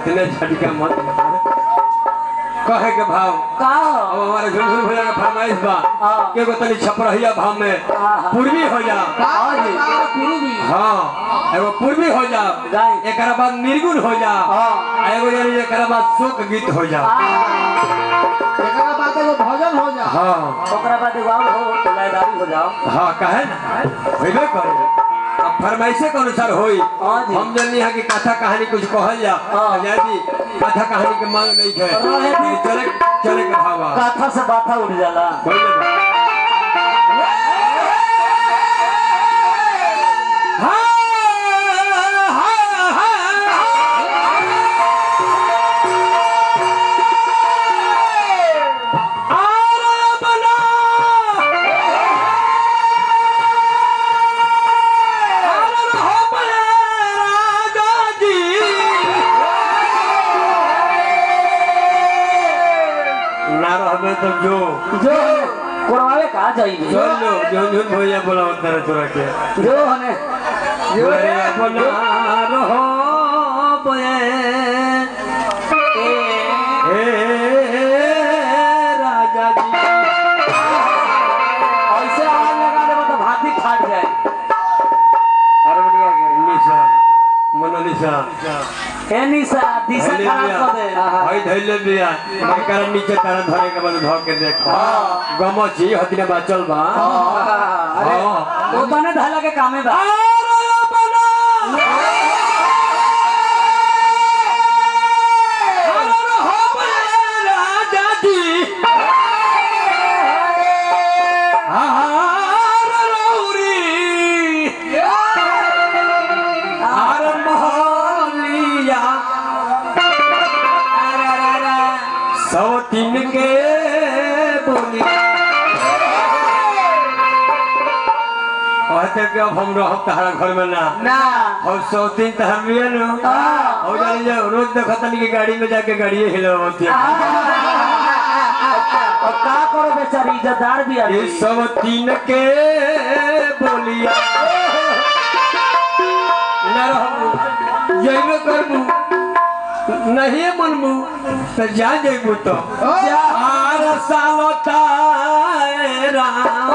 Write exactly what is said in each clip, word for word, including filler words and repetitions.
इतने झटका मत कहे के भाव का अब हमारे झुनझुन भैया का फरमाइश बा के को तनी छपरहिया भाव में पूर्वी हो जा पूर्वी हां एगो पूर्वी हो जा एकरा बाद निर्गुण हो जा एगो यानी एकरा बाद शोक गीत हो जा एकरा बाद एगो भजन हो जा हां ओकरा बाद एगो और हो लयदारी हो जाओ हां कहे ना होइबे करे अब फरमाइशे के अनुसार होई हम जल्दी है कि कथा कहानी कुछ कहल जा यदि कथा कहानी के मांग नहीं है चले चले के भावा कथा से बाथा उड़ जाला तो जो जो कोरवावे का जाइए जो लो जो जो भैया बोला उधर तोरा के जो हने जो बना रहो बे ए राजा जी ऐसे आवाज लगा दे तो भाती फाट जाए हारमोनिया के निशा मोनालिसा ए निशा दिशा खराब कर दे भाई धैले बिया एकर नीचे तारा धरे के बाद धर के देख गमची हतिना बाचल बा अरे ओ तने धाला के कामे बा राजा जी तीन के बोली कहते कि अब हम रह तहरा घर में ना ना और सौ तीन तहर मिले नु और जानी जो रोज देखता नहीं कि गाड़ी में जाके गाड़िए हिलावती है और का करो बेचारी इज्जतदार भी आ ये सब तीन के बोलिया ना रहबू जइबे करबू नहीं मनबू तो जा जेबू तो आर सालता राम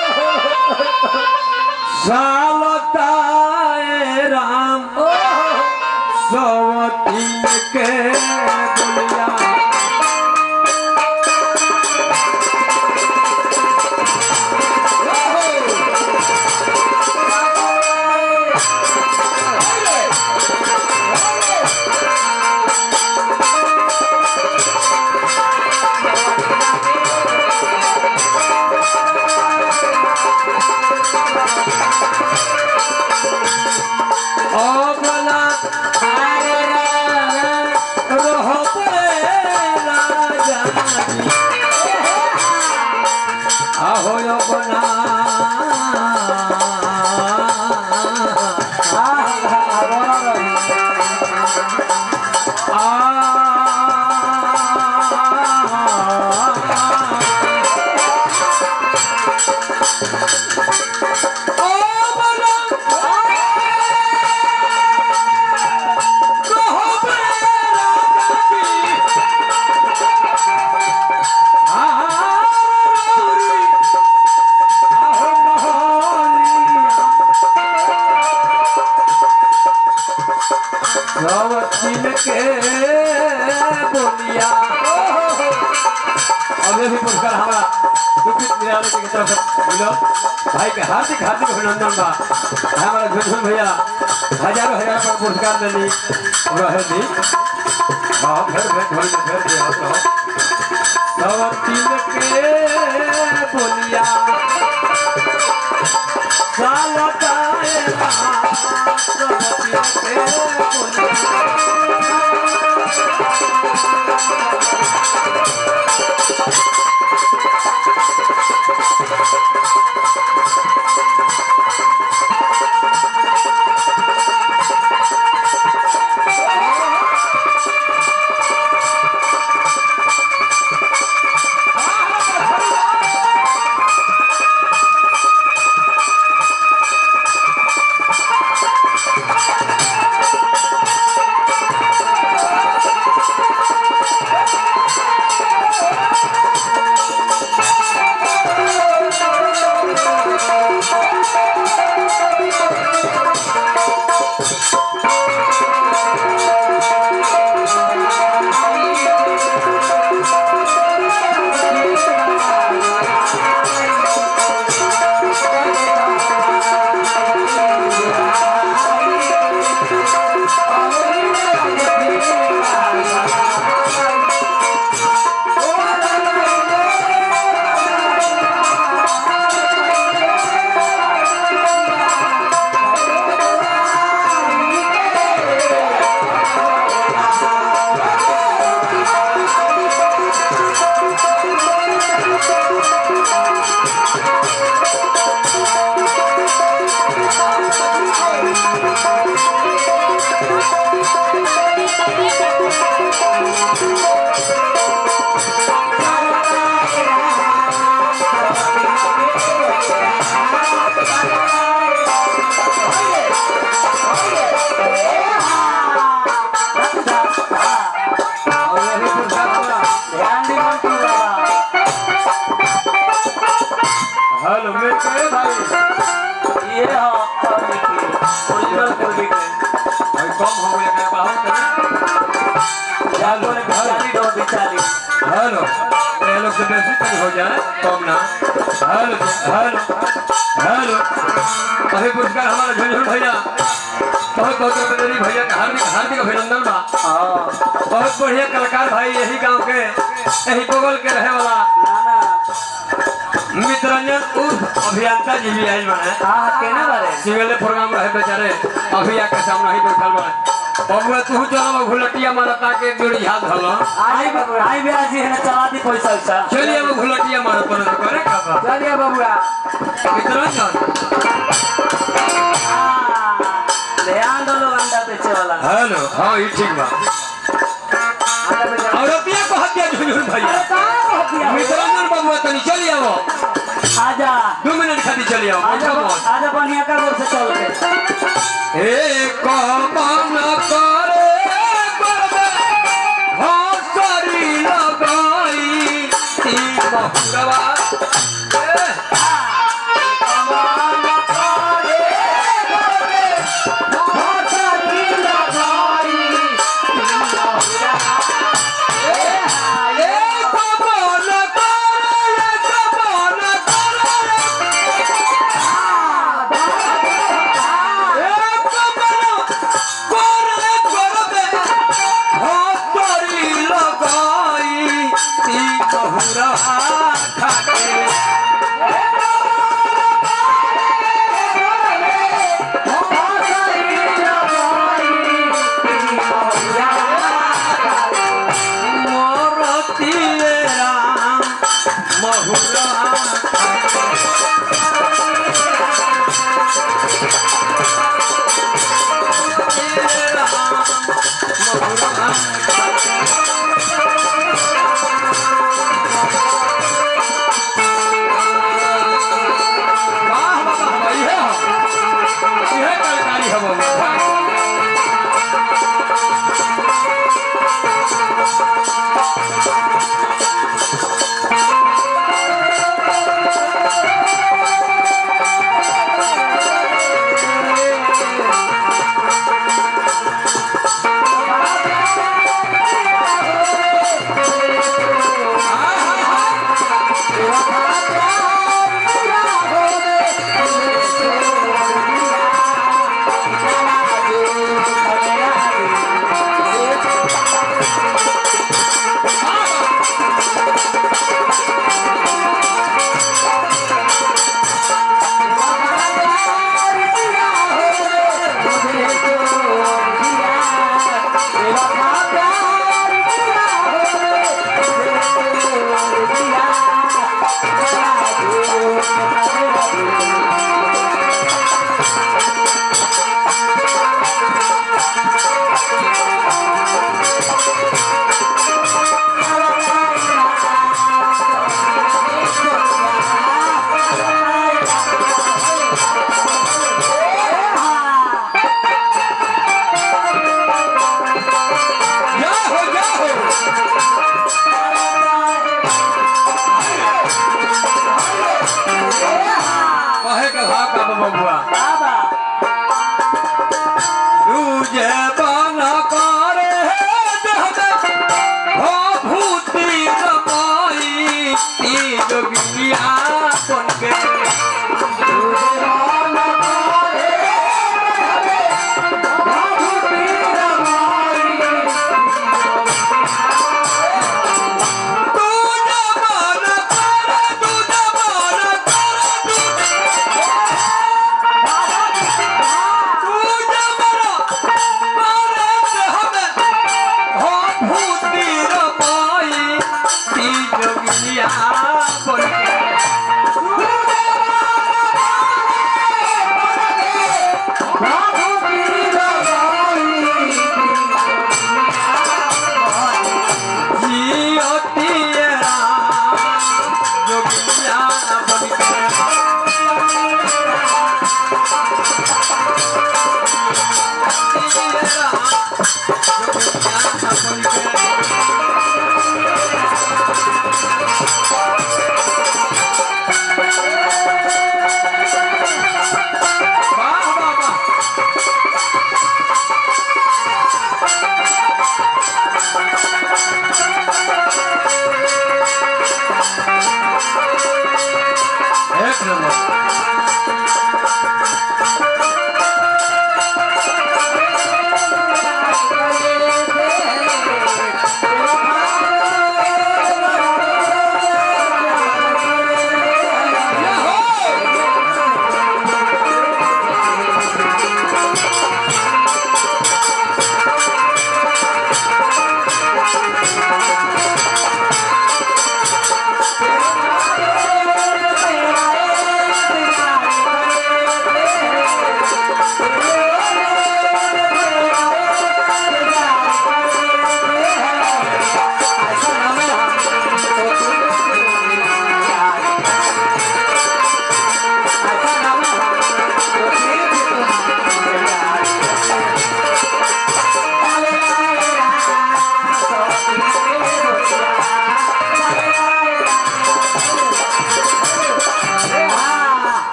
सालता राम सौ तीन के बोलिया भाई के हार्दिक हार्दिक अभिनंदन बा हमारा झुनझुन भैया हजारों हजार पर पुरस्कार देनी रहे दी बहुत घर घर ढोल के घर दे हो तो तीन के बोलिया सालता से बेसी तक हो जाए कम ना। हेलो हेलो हेलो अभी पुरस्कार हमारा झुनझुन भैया बहुत बहुत बंदरी भैया का हार्दिक हार्दिक अभिनंदन बा। बहुत बढ़िया कलाकार भाई यही गांव के यही बगल के रहे वाला मित्ररंजन उर्फ अभियंता जी भी आई बने। हाँ केना बारे सिंगल प्रोग्राम रहे बेचारे अभी आके सामने ही बैठल बने। बबुआ तू चलो घुलटिया मारता के जोड़ी हाथ धलो आई बबुआ आई बेरा जी है ना चला दी पैसा वैसा चलिए वो घुलटिया मार पर तो करे का चलिए बबुआ मित्ररंजन ध्यान दो लोग अंडा बेचे वाला। हेलो हाँ ये ठीक बा। और रुपया को हत्या झुनझुन भैया अरे कहाँ को हत्या मित्ररंजन बबुआ तनी चलिए वो आजा दो मिनट खाती चलिए आजा आजा बढ़िया का रोड से चल के एक मन करे बरबे हंसरी लगाई ई बहुरवा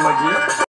बाबा जी